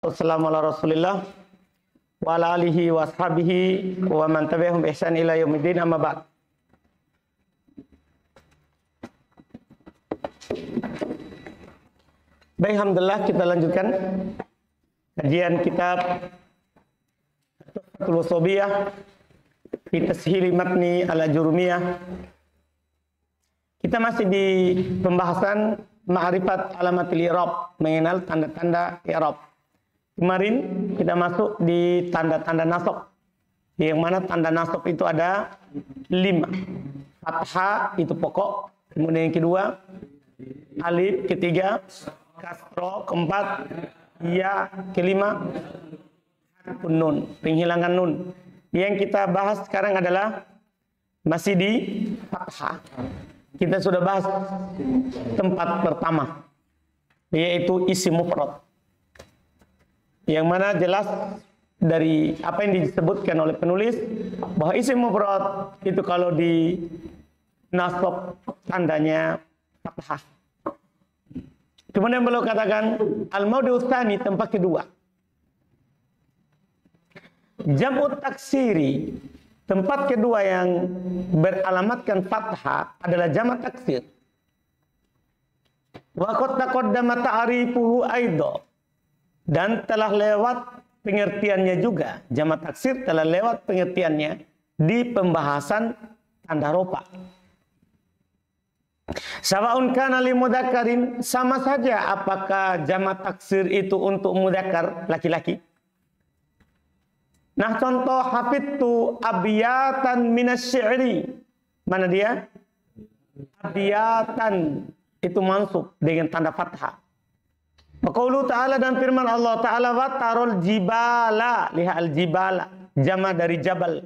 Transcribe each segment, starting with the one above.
Wassalamu ala Rasulillah wa ala alihi wa ashabihi wa man tabi'ahum bi ihsan ila yaumiddin, amma ba'd. Baik, alhamdulillah, kita lanjutkan kajian kitab Al-Usuliyah fi Tashil Matni Al-Ajurumiyah. Kita masih di pembahasan ma'rifat alamatil i'rab, mengenal tanda-tanda i'rab. Kemarin kita masuk di tanda-tanda nasab, yang mana tanda nasab itu ada 5. Fathah itu pokok, kemudian yang kedua alif, ketiga kasroh, keempat ya, kelima nun, penghilangan nun. Yang kita bahas sekarang adalah masih di fathah. Kita sudah bahas tempat pertama, yaitu isim mufrad, yang mana jelas dari apa yang disebutkan oleh penulis bahwa isim mufrad itu kalau di nasab tandanya fathah. Kemudian beliau katakan al-mawdi'u tsani, tempat kedua, jam'ut taksiri, tempat kedua yang beralamatkan fathah adalah jamak taksir. Wa qad taqaddama ta'rifuhu aidha, dan telah lewat pengertiannya juga, jamak taksir telah lewat pengertiannya di pembahasan tanda ropa. Sawa'un kana li mudzakkarin, sama saja apakah jamak taksir itu untuk mudzakkar laki-laki. Nah, contoh hafidtu abiyatan minasy-syi'ri. Mana dia? Abiyatan itu mansub dengan tanda fathah. Qaulu ta'ala, dan firman Allah Ta'ala, wa tarul jibala, lihat al-jibala, jama dari jabal.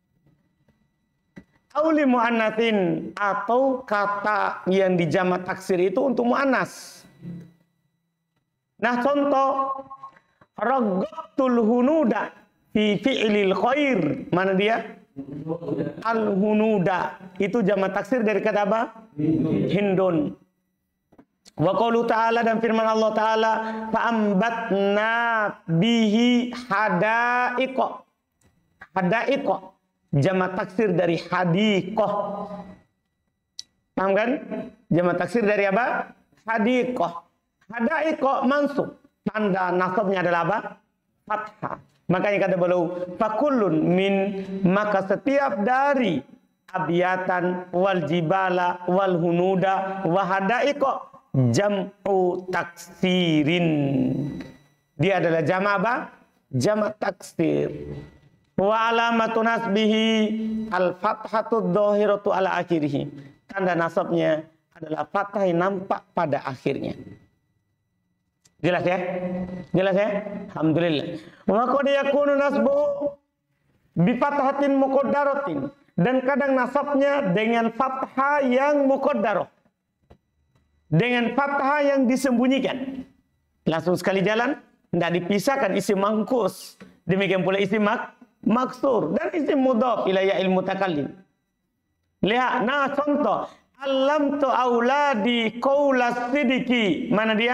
Auli mu'annatsin, atau kata yang di jamak taksir itu untuk mu'annas. Nah, contoh raghabtul hunuda fi fi'lil khair. Mana dia? Al-hunuda itu jamak taksir dari kata apa? Hindun. Wa qaulu ta'ala, dan firman Allah Ta'ala, fa'ambatna bihi hadaiqa. Hadaiqa jamak taksir dari hadiqah. Paham kan? Jamak taksir dari apa? Hadiqah. Hadaiqa mansub, tanda nasabnya adalah apa? Fathah. Makanya kata beliau, fakullun min, maka setiap dari abiyatan wal jibala wal hunuda wa hadaiqa jam'u taksirin. Dia adalah jamak apa? Jamak taksir. Wa alamatu nasbihi al-fathatu dhahiratu ala akhirih. Tanda nasabnya adalah fathah yang nampak pada akhirnya. Jelas ya? Jelas ya? Alhamdulillah. Wa qad yakunu nasbu bi fathatin muqaddaratin, dan kadang nasabnya dengan fathah yang muqaddarah, dengan fathah yang disembunyikan. Langsung sekali jalan, tidak dipisahkan isim mangkus. Demikian pula isim maksur dan isim mudhaf ila ya'il mutakallim. Lihat, nah contoh alamtu auladi qaulas sidiki. Mana dia?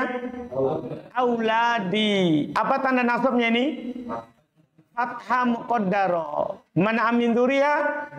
Auladi. Apa tanda nasabnya ini? Fathah muqaddarah. Mana amin dzuriya?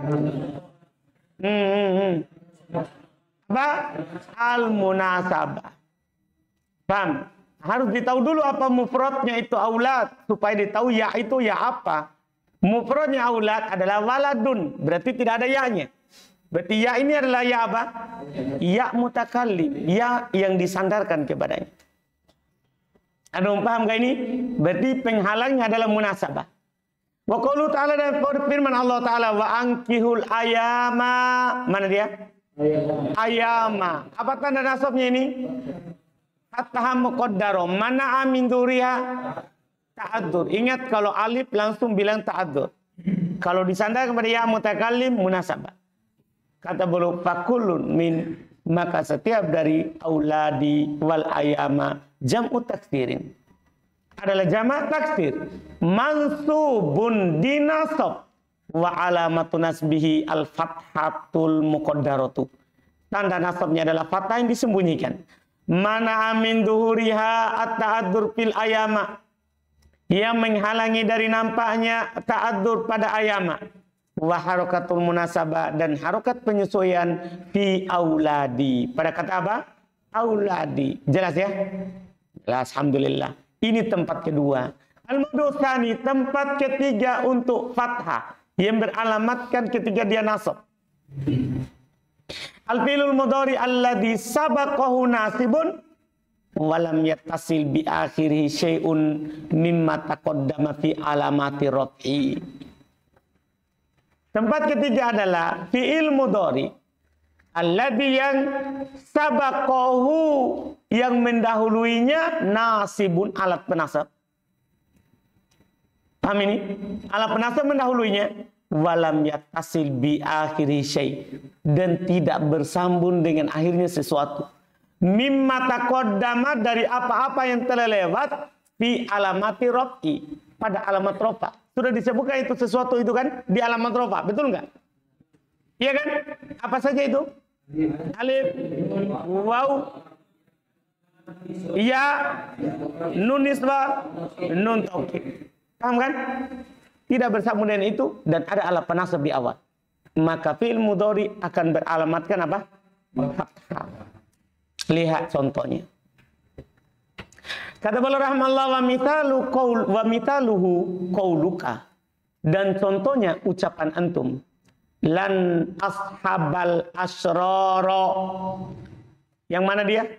Apa? Al-munasabah. Paham? Harus ditahu dulu apa mufradnya itu aulad, supaya ditahu ya itu ya apa. Mufradnya aulad adalah waladun, berarti tidak ada ya-nya. Berarti ya ini adalah ya apa? Ya mutakallim, ya yang disandarkan kepadanya. Ada paham gak ini? Berarti penghalangnya adalah munasabah. Wa qaulu ta'ala, dan firman Allah Ta'ala, wa ankihul ayama. Mana dia? Ayama. Apa tanda nasabnya ini? Fathah muqaddarah. Mana amin dzuriha? Ta'addur. Ingat, kalau alif langsung bilang ta'addur. Kalau disandarkan kepada ya mutakallim, munasabah. Kata beliau, fakulun min, maka setiap dari auladi wal ayama jam'u taksirin adalah jamak taksir mansubun dinasab wa alamatu nasbihi al fathatul muqaddaratu. Tanda nasabnya adalah fathah yang disembunyikan. Mana amin duhuriha at-ta'addur fil ayama. yang menghalangi dari nampaknya ta'addur pada ayama, wa harakatul munasabah, dan harokat penyesuaian fi auladi. Pada kata apa? Auladi. Jelas ya? Jelas, alhamdulillah. Ini tempat kedua. Al-madu tsani, tempat ketiga untuk fathah yang beralamatkan ketika dia nasab. Al-fi'lul mudhari alladhi sabaqahu nasibun walam yattasil bi akhirih syai'un mimma taqaddama fi alamati raf'i. Tempat ketiga adalah fi'il mudhari alladhi yang sabaqahu, yang mendahuluinya nasibun, alat penasab. Paham ini? Alat penasab mendahuluinya, walam yattasil bi akhirih syai', dan tidak bersambung dengan akhirnya sesuatu. Mimma taqaddama, dari apa-apa yang telah lewat, fi alamati raf'i, pada alamat rofa. Sudah disebutkan itu sesuatu itu kan di alamat rofa, betul nggak? Iya kan? Apa saja itu? Alif, waw, ya, nun nisbah, nun taukid. Paham kan? Tidak bersambung dengan itu dan ada alat penasab di awal. Maka fi'il mudhari akan beralamatkan apa? Fathah. Lihat contohnya. Kata beliau rahmallahu wa mithaluhu qauluka, dan contohnya ucapan antum, lan ashabal asyrara. Yang mana dia?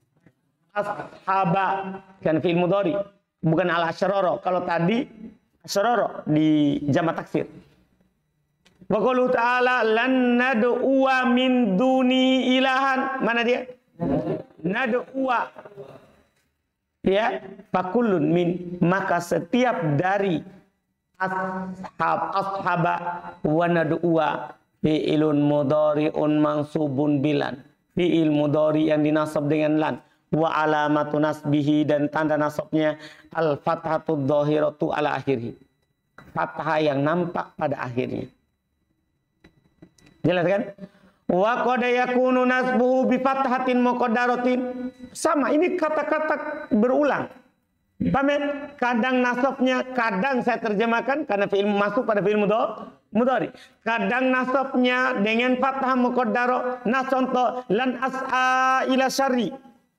Ashaba, kan fi'il mudhari, bukan al asyrara. Kalau tadi asyrara di jamak taksir. Wa qaulu ta'ala lan nad'uwa min duni ilahan. Mana dia? Nad'uwa. Ya, fakullun min, maka setiap dari ashaba wa nad'uwa fi'ilun mudhari'un mansubun bilan. Fi'il mudhari yang dinasab dengan lan. Wa alamatu nasbihi, dan tanda nasabnya al-fathatud dhahiratu ala akhirih. Fathah yang nampak pada akhirnya. Jelas kan? Wa qad yakunu nasbuhu bi fathatin muqaddaratin. Sama, ini kata-kata berulang. Paham ya? Kadang nasabnya, kadang saya terjemahkan karena fi'il masuk pada fi'il mudhari. Kadang nasabnya dengan fathah muqaddarah. Nah contoh, lan as'a ila syarri.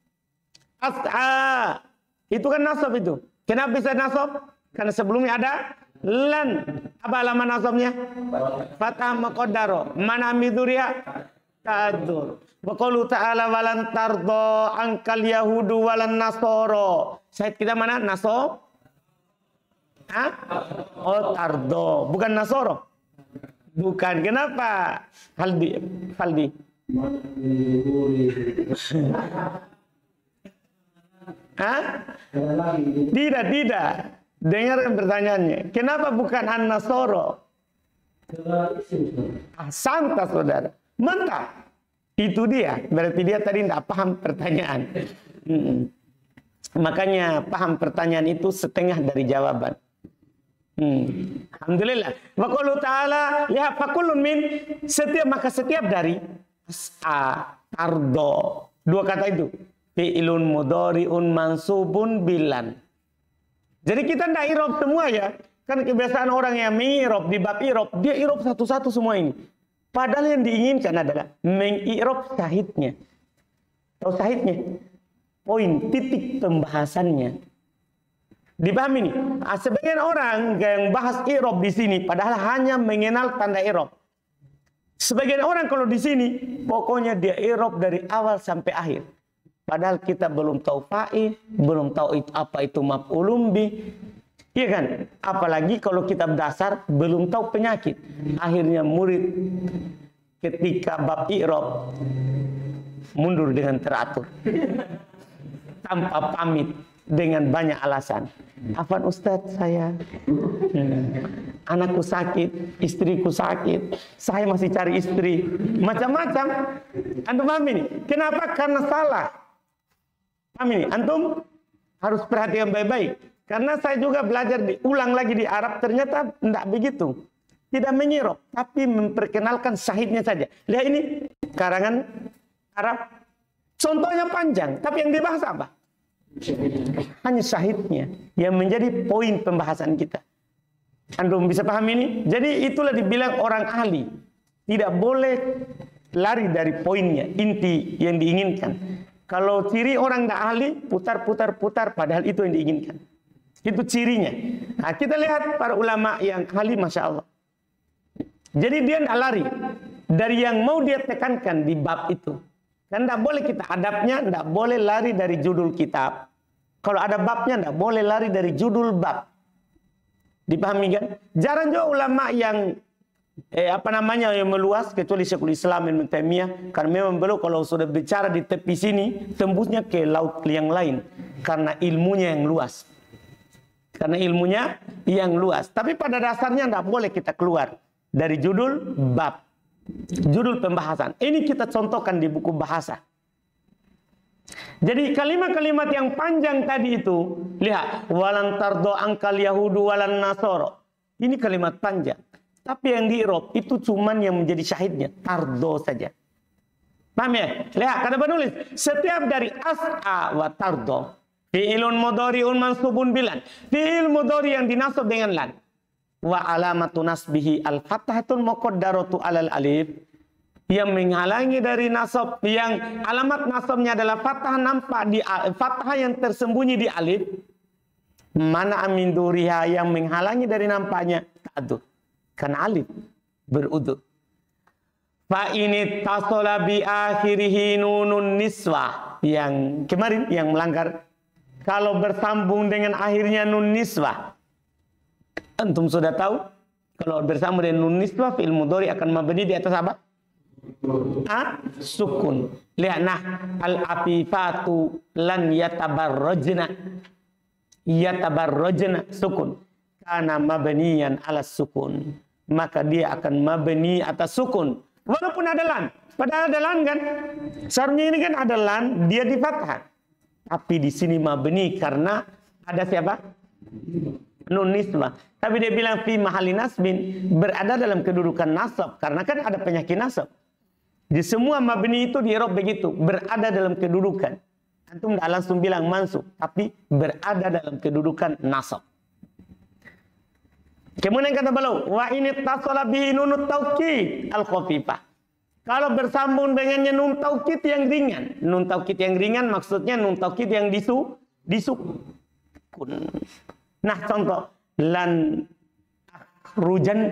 As'a itu kan nasab itu. Kenapa bisa nasab? Karena sebelumnya ada lan. Apa alamat nasabnya? Fathah muqaddarah. Mana miduriya? Ta'adzur. Wa qaulu ta'ala walan tardo angkal yahudu walan nasoro. Syahid kita mana? Nasor? Hah? Oh, tardo. Bukan nasoro. Bukan. Kenapa? Faldi. Hah? Tidak. Dengarkan pertanyaannya. Kenapa bukan an-nasoro? Santa saudara. Mentah. Itu dia. Berarti dia tadi tidak paham pertanyaan. Makanya paham pertanyaan itu setengah dari jawaban. Alhamdulillah. Wa qaulu ta'ala ya fakullun min, setiap dari as'a, tardo. Dua kata itu. Fi'ilun mudhari'un mansubun bilan. Jadi kita tidak irob semua ya. Kan kebiasaan orang yang mengirob di bab irob, dia irob satu-satu semua ini. Padahal yang diinginkan adalah mengirob syahidnya. Tahu syahidnya? Poin, titik pembahasannya. Dipahami nih? Sebagian orang yang bahas irob di sini, padahal hanya mengenal tanda irob. Sebagian orang kalau di sini, pokoknya dia irob dari awal sampai akhir. Padahal kita belum tahu fa'il, belum tahu apa itu maf'ulun bih. Iya kan? Apalagi kalau kitab dasar belum tahu penyakit. Akhirnya murid ketika bab i'rab mundur dengan teratur. Tanpa pamit, dengan banyak alasan. Afwan Ustadz, saya anakku sakit, istriku sakit, saya masih cari istri. Macam-macam. Antum paham ini? Kenapa? Karena salah. Paham ini? Antum harus perhatikan baik-baik. Karena saya juga belajar diulang lagi di Arab, ternyata tidak begitu. Tidak menyirob, tapi memperkenalkan syahidnya saja. Lihat ini, karangan Arab. Contohnya panjang, tapi yang dibahas apa? Hanya syahidnya yang menjadi poin pembahasan kita. Antum bisa paham ini? Jadi itulah dibilang orang ahli. Tidak boleh lari dari poinnya, inti yang diinginkan. Kalau ciri orang tidak ahli, putar, padahal itu yang diinginkan. Itu cirinya. Nah, kita lihat para ulama yang ahli, Masya Allah. Jadi dia tidak lari dari yang mau dia tekankan di bab itu. Dan tidak boleh kita adabnya, tidak boleh lari dari judul kitab. Kalau ada babnya, tidak boleh lari dari judul bab. Dipahami kan? Jarang juga ulama yang yang meluas, kecuali Syekhul Islam Ibnu Taimiyah, karena memang beliau kalau sudah bicara di tepi sini tembusnya ke laut yang lain karena ilmunya yang luas. Tapi pada dasarnya tidak boleh kita keluar dari judul bab, judul pembahasan. Ini kita contohkan di buku bahasa. Jadi kalimat-kalimat yang panjang tadi itu, lihat, walan tardo angkal yahudu walan nasoro. Ini kalimat panjang. Tapi yang di i'rab itu cuman yang menjadi syahidnya, tardo saja. Paham ya? Lihat, kata penulis, setiap dari as'a wa tardo, fi'ilun mudhari'un mansubun bilan. Fi'il mudhari yang dinasab dengan lan. Wa alamatu nasbihi al-fathatun muqaddaratu alal alif. Yang menghalangi dari nasab, yang alamat nasabnya adalah fathah, nampak di fathah yang tersembunyi di alif. Mana amin duriha yang menghalangi dari nampaknya ta'adud. Karena alif berudud. Fa ini tasola bi akhirihi nunun niswah. Yang kemarin yang melanggar. Kalau bersambung dengan akhirnya nun niswah. Antum sudah tahu. Kalau bersambung dengan nun niswah, fi'il mudhari akan mabni di atas apa? Sukun. Lihat, nah, al-afifatu lan yatabarrajna. Yatabarrajna sukun. Karena mabniyan ala sukun. Maka dia akan mabni atas sukun. Walaupun ada lan. Padahal ada lan kan. Seharusnya ini kan ada lan, dia di fathah. Tapi di sini mabni karena ada siapa? Nun nisbah. Tapi dia bilang fi mahalli nasbin, berada dalam kedudukan nasab. Karena kan ada penyakit nasab. Di semua mabni itu di i'rab begitu. Berada dalam kedudukan. Antum tidak langsung bilang mansub. Tapi berada dalam kedudukan nasab. Kemudian kata beliau, wa ini tasala bihi nunut taukid al-khafifah. Kalau bersambung dengannya nun taukid yang ringan. Nun taukid yang ringan maksudnya nun taukid yang disukun. Nah, contoh lan akhrujan,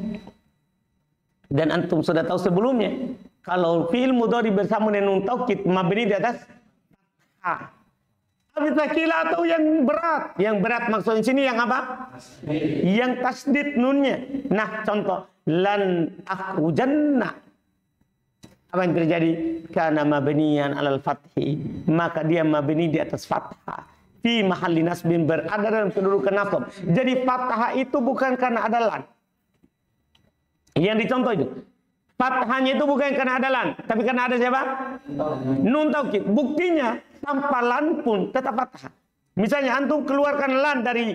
dan antum sudah tahu sebelumnya kalau fi'il mudhari bersambung dengan nun taukid mabni di atas fathah. Kila atau yang berat. Yang berat maksudnya sini yang apa? Yang tasdid nunnya. Nah, contoh lan akhrujanna. Apa yang terjadi? Karena mabniyan alal fathi, maka dia mabni di atas fathah. Fi mahalli nasbin, berada dalam kedudukan nasab. Jadi fathah itu bukan karena ada lan. Yang dicontoh itu. Fathahnya itu bukan karena ada lan, tapi karena ada siapa? Nun taukid. Buktinya tanpa lan pun tetap fathah. Misalnya antum keluarkan lan dari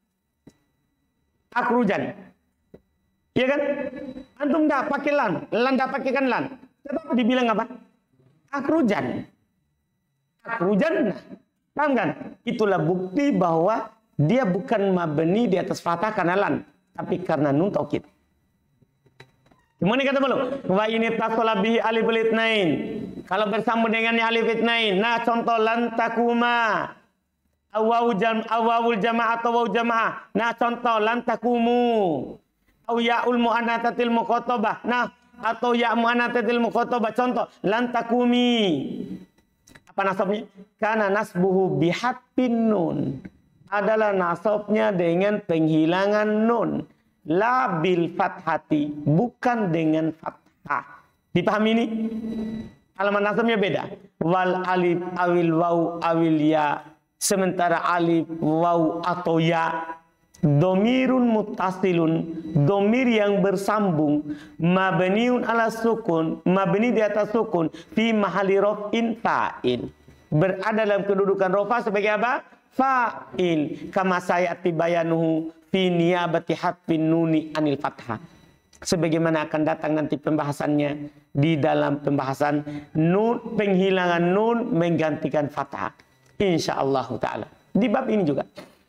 akhrujan. Iya kan? Antum dah pakai lan dah pakai kan lan. Tetap dibilang apa? Akhrujan. Akhrujan. Paham kan? Itulah bukti bahwa dia bukan mabni di atas fathah karena lan, tapi karena nun taukid. Kemudian kata beliau, wa ini tasala bihi alif litnain. Kalau bersambung dengannya alif litnain. Nah, contoh lan takuma. Awawul jamaah atau waw jamaah. Nah, contoh lan takumu. Au ya'ul mu'annatsatil muqatabah. Nah, atau ya mu'annatsatil muqatabah. Contoh lan takumi. Apa nasabnya? Karena nasbuhu bihatin nun. Adalah nasabnya dengan penghilangan nun. La bil fathati, bukan dengan fathah. Dipahami ini? Alamat nasabnya beda. Wal alif awil waw awil ya. Sementara alif waw atau ya, domirun mutasilun, domir yang bersambung, mabniun ala sukun, mabni di atas sukun, fi mahalli raf'in fa'il. Berada dalam kedudukan rofa sebagai apa? Fa'il. Kama sayati bayanuhu fi niyabati hatfin nuni anil fathah. Sebagaimana akan datang nanti pembahasannya di dalam pembahasan nun, penghilangan nun menggantikan fathah. Insyaallah ta'ala. Di bab ini juga.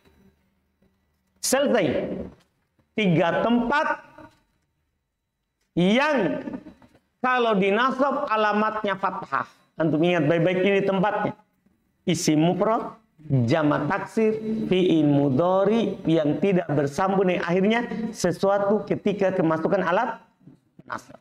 Selesai. 3 tempat yang kalau dinasab alamatnya fathah. Antum ingat baik-baik ini tempatnya. Isim mufrad, jamak taksir, fi'il mudhari yang tidak bersambung dengan akhirnya sesuatu ketika kemasukan alat nasab.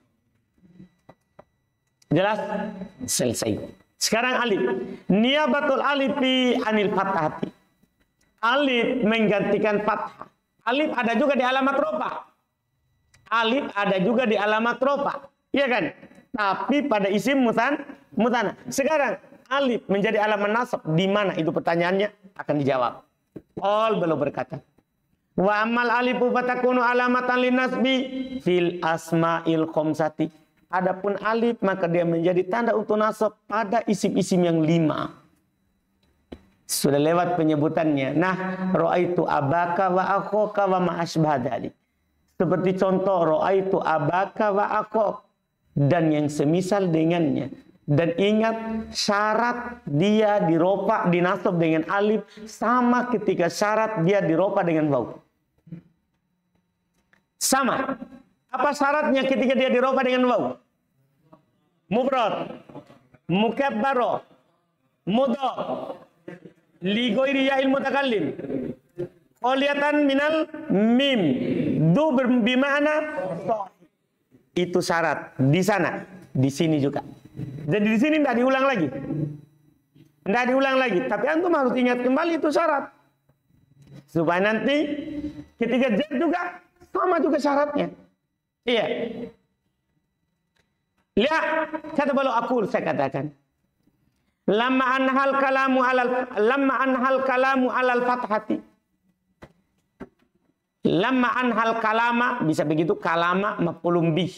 Jelas? Selesai. Sekarang alif. Niyabatul alifi anil fathati. Alif menggantikan fathah. Alif ada juga di alamat rofa. Alif ada juga di alamat rofa. Iya kan? Tapi pada isim mutana. Sekarang alif menjadi alamat nasab di mana? Itu pertanyaannya akan dijawab. All belum berkata. Wa amal alifu fatakunu alamatan linasbi fil asma'il khamsati. Adapun alif maka dia menjadi tanda untuk nasab pada isim-isim yang 5. Sudah lewat penyebutannya. Nah, ra'aitu abaka wa akhaka wa ma asbah dzalik. Seperti contoh ra'aitu abaka wa akhak dan yang semisal dengannya. Dan ingat syarat dia dirofa dinasab dengan alif sama ketika syarat dia dirofa dengan waw. Sama. Apa syaratnya ketika dia dirofa dengan waw? Mufrad, mukabbaro, mudhaf, li ghairi ya'il mutakallim. Qoliyatan minal mim. Du bermakna itu syarat di sana, di sini juga. Jadi di sini tidak diulang lagi. Tidak diulang lagi, tapi antum harus ingat kembali itu syarat. Supaya nanti ketika jar juga sama juga syaratnya. Iya. Lihat, kata beliau saya katakan. Lamma anhal kalamu alal fathati. Lamma anhal kalama bisa begitu kalama maf'ulun bih.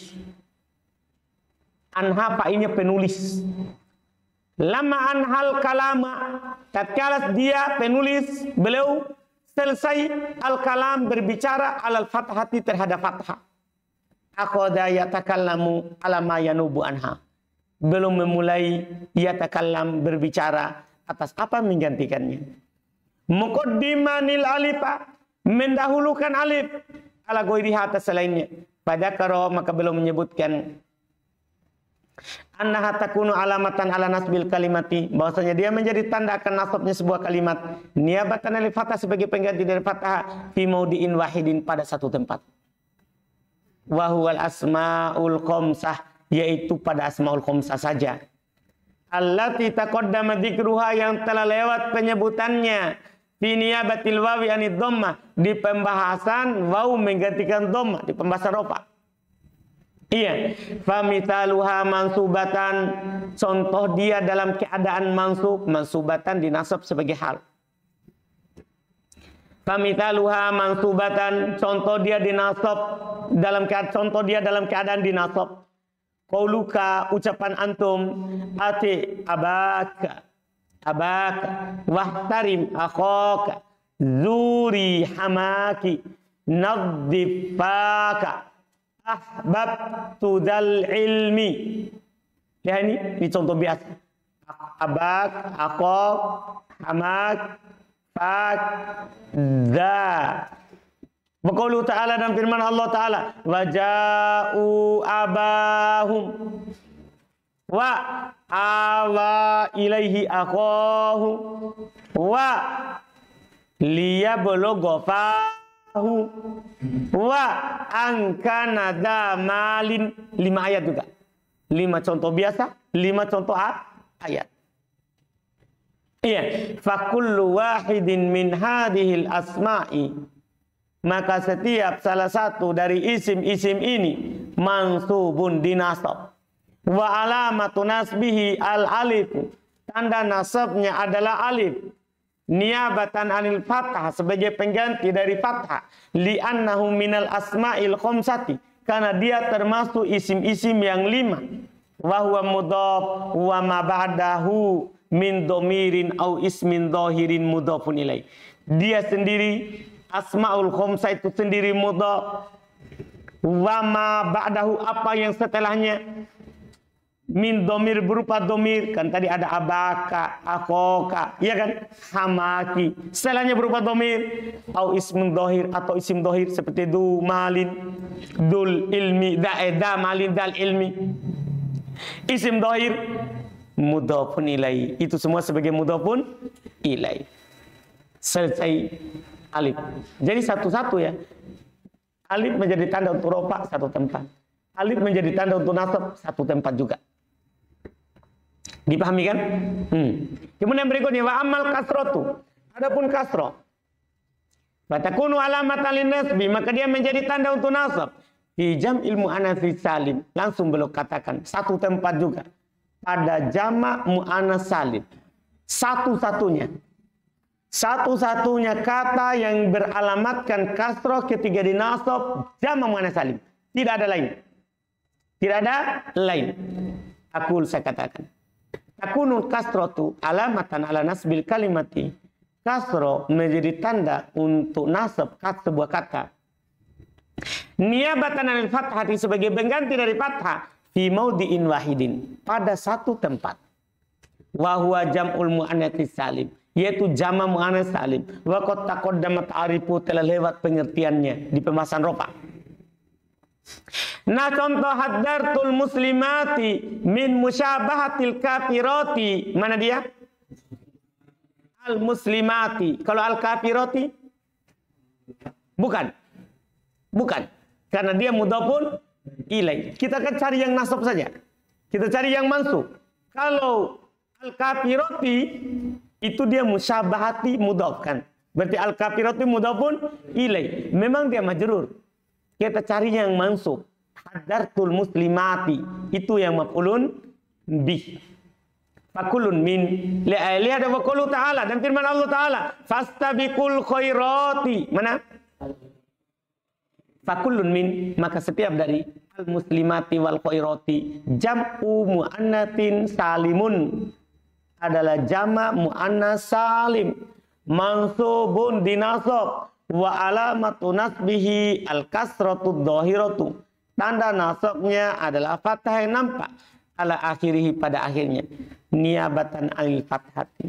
Anha fa'ilnya penulis. Lamma anhal kalama tatkala dia penulis beliau selesai al kalam berbicara alal fathati terhadap fathah. Aqada yatakallamu ala ma yanubu anha. Belum memulai yatakallam berbicara atas apa menggantikannya. Muqaddimanil alifa mendahulukan alif ala ghairiha atas selainnya. Pada karo maka belum menyebutkan annaha takunu alamatan ala nasbil kalimati, bahwasanya dia menjadi tanda akan nasabnya sebuah kalimat niyabatan alif fathah sebagai pengganti dari fathah fi maudiin wahidin pada satu tempat. Wa huwal asmaul khamsah, yaitu pada asmaul khamsah saja. Allati taqaddama dzikruha, yang telah lewat penyebutannya fi niyabatil wawi anid dhammah, di pembahasan waw menggantikan dhammah di pembahasan rafa. Iya, famitaluha mansubatan, contoh dia dalam keadaan mansub, mansubatan dinasab sebagai hal. Famitaluha mansubatan, contoh dia dinasab dalam keadaan dinasab. Qauluka, ucapan antum, ati abaka wahtarim akhaka zuri hamaki nadhifaka ahbabtu dal ilmi. Ya, ini contoh biasa. Abak, akhok, hamak, fak, za. Waqaulu ta'ala, dan firman Allah Ta'ala, waja'u abahum wa awa ilaihi akhahu wa liyabluga fahu wa angkana damalin. 5 ayat juga. 5 contoh biasa, 5 contoh ayat. Iya, fa kullu wahidin min hadhil asma'i, maka setiap salah satu dari isim-isim ini mansubun dinasab. Wa alamatu nasbihi al alif, tanda nasabnya adalah alif. Niyabatan anil fathah, sebagai pengganti dari fathah. Li'annahu minal asma'il khamsati, karena dia termasuk isim-isim yang 5. Wa huwa mudhaf wa ma ba'dahu min dhamirin au ismin dhahirin mudhafun ilaih. Dia sendiri asmaul khamsah itu sendiri mudhaf, wa ma ba'dahu, apa yang setelahnya min domir berupa domir, kan tadi ada abaka, akoka, ya kan, hamaki. Setelahnya berupa domir, au ismun dohir atau isim dohir seperti du malin, dul ilmi, da malin dal ilmi. Isim dohir mudhafun ilai, itu semua sebagai mudhafun ilai. Selesai alif. Jadi satu-satu ya. Alif menjadi tanda untuk rofa satu tempat. Alif menjadi tanda untuk nasab satu tempat juga. Dipahami kan? Kemudian berikutnya wa amal kasrotu. Adapun kasroh, fatakunu alamatan linnasbi, maka dia menjadi tanda untuk nasab. Di jam ilmu anasi salim, langsung belok katakan satu tempat juga pada jamak mu'anats salim. Satu-satunya kata yang beralamatkan kasroh ketika dinasab jamak mu'anats salim. Tidak ada lain. Tidak ada lain. Saya katakan. Takunul kasrotu alamatan ala nasbil kalimati. Kasroh menjadi tanda untuk nasab sebuah kata. Niabatan anil fathati sebagai pengganti dari fathah fi maudhi'in wahidin, pada satu tempat. Wa huwa jam'ul muannats salim, yaitu jama' muannats salim. Wa qad taqaddama ta'rifu, telah lewat pengertiannya di pembahasan rofa. Nah, contoh haddartul muslimati min musyabahatil kafirati. Mana dia? Al muslimati. Kalau al kafirati bukan. Karena dia mudhafun ilai. Kita kan cari yang nasab saja. Kita cari yang mansub. Kalau al kafirati itu dia musyabahati mudhaf kan. Berarti al kafirati mudhafun ilai. Memang dia majrur. Kita cari yang mansub. Haddartul muslimati, itu yang maf'ulun bih. Fakulun min. Lihat wa qaulu ta'ala, dan firman Allah Ta'ala, fastabiqul khairati. Mana? Fakulun min, maka setiap dari al muslimati wal khairati jam'u mu'annatin salimun adalah jama' mu'annas salim mansubun dinasab. Wa alamatu nasbihi al-kasratu dhahiratu. Tanda nasabnya adalah fathah yang nampak ala akhirih, pada akhirnya. Niabatan alil fathati.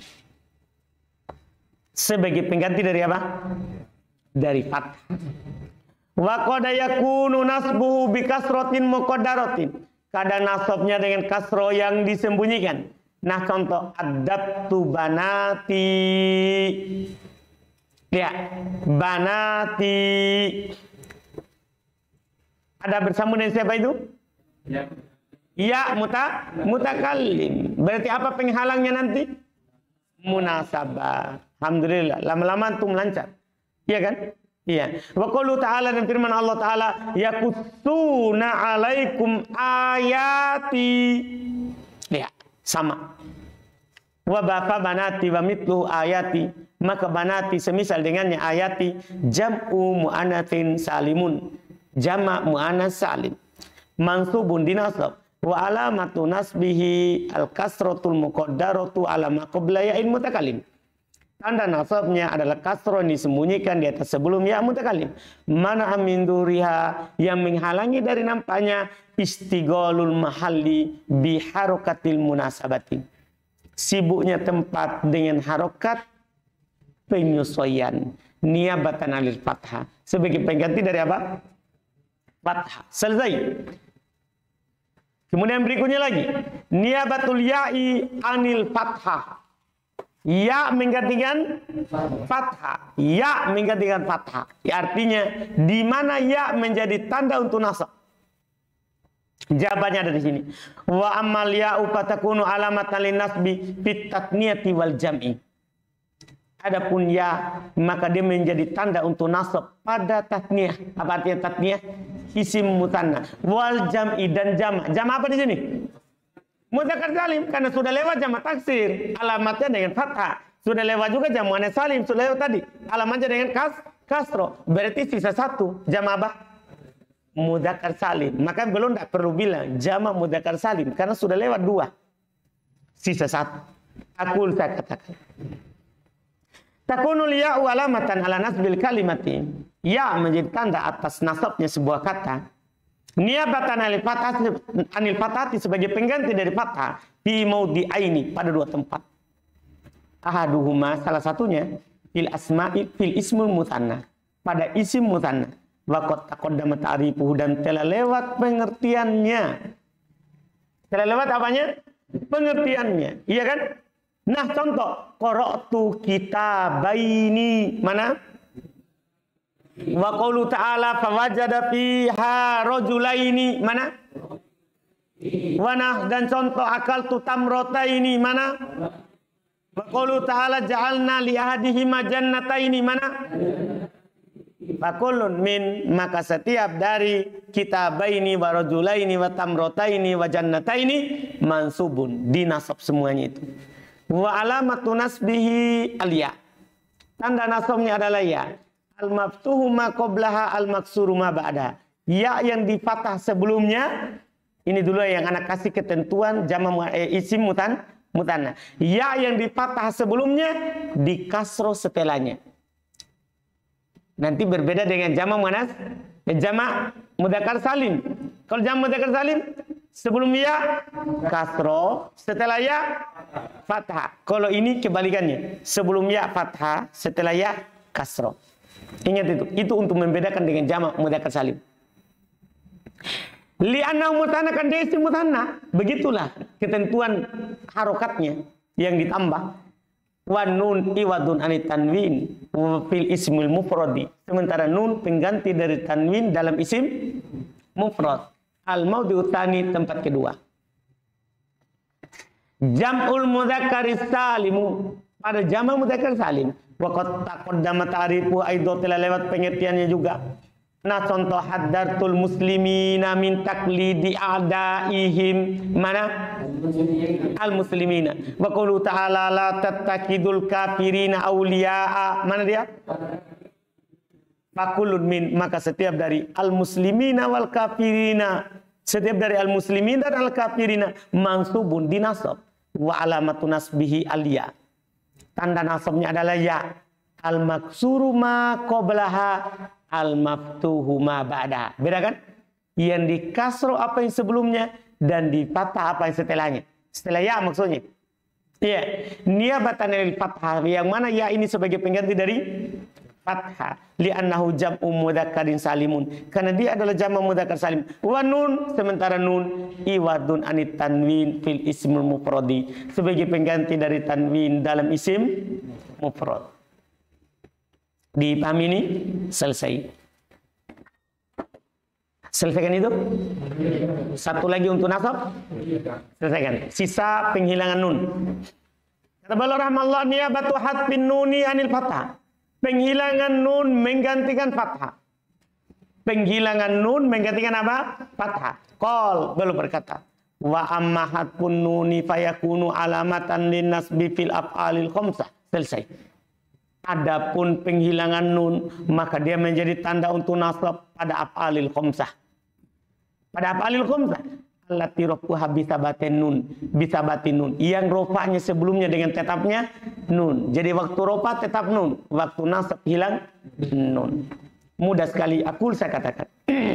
Sebagai pengganti dari apa? Dari fathah. Wa qad yakunu nasbuhu bi kasratin muqaddaratin. Kadang nasabnya dengan kasroh yang disembunyikan. Nah, contoh adabtu banati. Ya, banati. Ada bersambung dengan siapa itu? Ya, mutakallim. Berarti apa penghalangnya nanti? Munasabah. Alhamdulillah, lama-lama antum lancar. Iya kan? Iya. Wa qaulu ta'ala, dan firman Allah Ta'ala, yaqussuna 'alaikum ayati. Ya, sama. Wa baqa banati wa mithlu ayati, maka banati semisal dengannya ayati, jam'u mu'anatsin salimun, jama' mu'anats salim, mansubun dinasab, wa alamatu nasbihi al-kasratul muqaddaratu ala ma qabla ya'in mutakallim. Tanda nasabnya adalah kasroh yang disembunyikan di atas sebelum ya mutakallim. Mana amin duriha, yang menghalangi dari nampaknya istighalul mahalli bi harokatil munasabati. Sibuknya tempat dengan harokat penyesuaian. Niabatan alil fathah. Sebagai pengganti dari apa? Fathah. Selesai. Kemudian berikutnya lagi. Niabatul ya'i anil fathah. Ya menggantikan fathah. Ya menggantikan fathah. Artinya di mana ya menjadi tanda untuk nasab. Jawabannya ada di sini. Wa amal ya'u fatakunu alamatan linnasbi fit tatniyati wal jam'i. Adapun ya, maka dia menjadi tanda untuk nasab pada tatniyah. Apa artinya tatniyah? Isim mutanna. Wal jam'i, dan jama'. Jama' apa di sini? Mudzakkar salim, karena sudah lewat jama' taksir. Alamatnya dengan fathah. Sudah lewat juga jama' muannats salim. Sudah lewat tadi. Alamatnya dengan kasroh. Berarti sisa satu. Jama' apa? Mudzakkar salim. Maka belum tidak perlu bilang jama' mudzakkar salim, karena sudah lewat dua, sisa satu. Saya katakan takunul ya'u alamatan ala nasbil kalimati. Ya menjadi tanda atas nasabnya sebuah kata. Niabatan anil fathati sebagai pengganti dari fathah fi maudhi'aini pada dua tempat. Ahaduhuma salah satunya fil asma'i fil ismul musanna pada isim musanna. Wa qad taqaddama ta'rifuhu dan telah lewat pengertiannya. Telah lewat apanya? Pengertiannya. Iya kan? Nah, contoh qara'tu kitabaini mana? Wa qaulu ta'ala fawajada fiha rajulaini mana? Wana dan contoh akaltu tamrataini mana? Wa qaulu ta'ala ja'alna li ahadihima jannataini mana? Fakullun min maka setiap dari kitabaini wa rajulaini wa tamrataini wa jannataini mansubun dinasab semuanya itu. Wa alamatu nasbihi alya. Tanda nasabnya adalah ya. Al-maftuhu ma qablaha al-maksuru ma ba'da. Ya yang difathah sebelumnya. Ini dulu yang anak kasih ketentuan jama' isim mutanna. Ya yang difathah sebelumnya di kasro setelahnya. Nanti berbeda dengan jama' muannas, jama' mudzakkar salim. Kalau jama' mudzakkar salim sebelum ya kasro, setelah ya fathah. Kalau ini kebalikannya. Sebelum ya fathah, setelah ya kasro. Ingat itu untuk membedakan dengan jama' mudzakkar salim. Li'annahu mutanna kan dia isim mutanna. Begitulah ketentuan harokatnya yang ditambah. Wa nun iwadun anit tanwin fil ismil mufradi. Sementara nun pengganti dari tanwin dalam isim mufrad. Al maudhi'u tsani tempat kedua. Jam'ul mudzakkar salimu pada jama' mudzakkar salim. Wa qad taqaddama ta'rifu aidan telah lewat pengertiannya juga. Nah contoh haddartul muslimina min taqlidi a'daihim mana? Al muslimina. Wa qulu ta'ala la tattakidul kafirina awliya'a. Mana dia? Fakulun min maka setiap dari al muslimina wal kafirina, setiap dari al muslimin dan al kafirina mansubun dinasab. Wa alamatu nasbihi alya. Tanda nasabnya adalah ya. Al maksuru ma qablaha al maftuhu ma ba'da. Beda kan? Yang di kasro apa yang sebelumnya dan di fathah apa yang setelahnya. Setelah ya maksudnya. Iya. Niabatan lil fathah yang mana ya ini sebagai pengganti dari fathah. Li'annahu jam'u mudzakkarin salimun. Karena dia adalah jama' mudzakkar salim. Wa nun sementara nun iwadun anit tanwin fil ismul mufradi. Sebagai pengganti dari tanwin dalam isim mufrad. Dipahami ini? Selesai. Selesaikan itu? Satu lagi untuk nasab? Selesaikan. Sisa penghilangan nun. Kata beliau rahmallah niyabatu hatfin nuni anil fathah. Penghilangan nun menggantikan fathah. Penghilangan nun menggantikan apa? Fathah. Qol beliau berkata, wa amma hatfun nuni fayakunu alamatan linnasbi fil af'alil khamsah. Selesai. Adapun penghilangan nun maka dia menjadi tanda untuk nasab pada af'alil khamsah. Pada af'alil khamsah allati rafuha bisabatin nun yang rofanya sebelumnya dengan tetapnya nun. Jadi waktu rofa tetap nun, waktu nasab hilang nun. Mudah sekali saya katakan.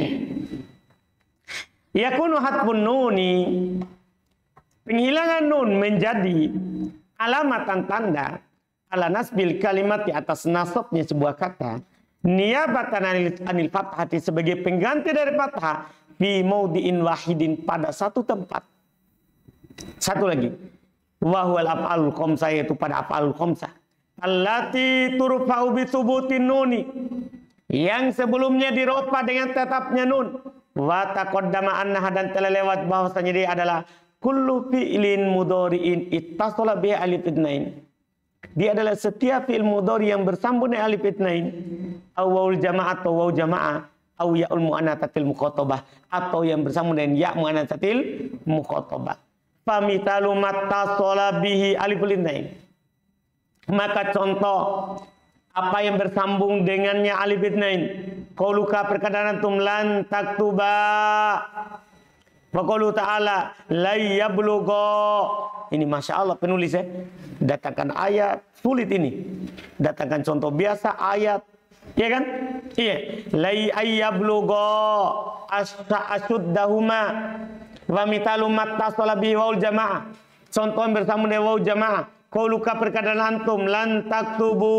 Yakunu hatfun nuni, penghilangan nun menjadi alamatan tanda ala nasbil kalimat di atas nasabnya sebuah kata. Niyabatan anil fathati sebagai pengganti dari fathah fi maudhi'in wahidin pada satu tempat. Satu lagi. Wa huwal af'alul khamsah yaitu pada af'alul khamsah. Allati turfa'u bi thubutin nuni. Yang sebelumnya dirofa dengan tetapnya nun. Wa taqaddama annaha dan telah lewat bahwasanya dia adalah kullu fi'lin mudhari'in ittasala bi alif itsnain. Dia adalah setiap fi'il mudhari yang bersambung dengan alif itsnain. Aw waul jamaah atau waw jamaah. Au ya'ul mu'annatsatil mukhatabah atau yang bersambung dengan ya mu'annatsatil mukhatabah. Famitalu mattasala bihi aliful itsnain. Maka contoh apa yang bersambung dengannya alif itsnain. Qauluka perkataan antum lan taktuba. Wa qaulu ta'ala la yablugha. Ini Masya Allah penulis ya. Datangkan ayat sulit ini. Datangkan contoh biasa ayat Iya kan? Iya. Lai ayyablugo ashuddahuma wa mitalu mattasala bihi waul jamaah. Contoh yang bersambung dengan waul jamaah. Qauluka perkataan antum lan taktubu.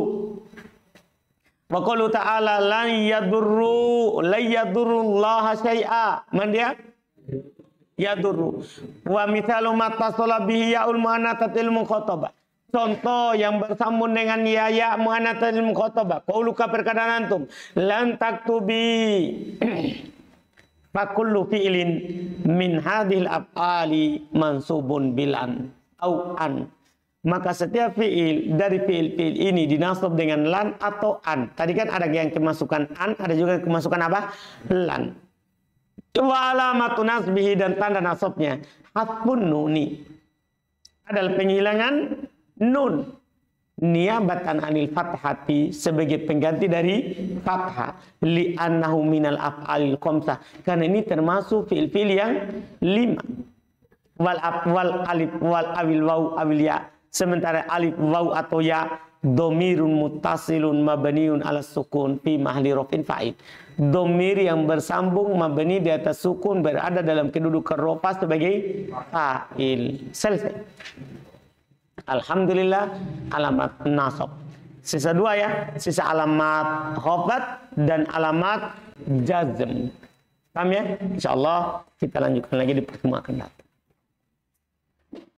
Wa qaulu ta'ala lan yadurrullaha syai'a. Man dia? Yadurru. Wa mithalu mattasala bihi ya'ul mu'annatsatil mukhatabah. Contoh yang bersambung dengan ya mu'annatsatil mukhatabah. Qauluka perkataan antum lan taktubi. Fa kullu fi'lin min hadhil af'ali mansubun bilan au an. Maka setiap fi'il dari fi'il ini dinasab dengan lan atau an. Tadi kan ada yang kemasukan an, ada juga yang kemasukan apa? Lan. Wa alamatu nasbihi dan tanda nasabnya hatfun nuni. Adalah penghilangan nun. Niabatan anil fathati sebagai pengganti dari fathah. Li'annahu minal af'alil khamsah. Karena ini termasuk fi'il-fi'il yang 5. Wal alif wal awil waw awil ya. Sementara alif waw atau ya domirun muttasilun mabniun ala sukun fi mahli rafin fa'il. Domir yang bersambung mabni di atas sukun berada dalam kedudukan rafa sebagai fa'il. Selesai. Alhamdulillah alamat nasab. Sisa 2 ya, sisa alamat khafat dan alamat jazm. Paham ya? Insyaallah kita lanjutkan lagi di pertemuan akan datang.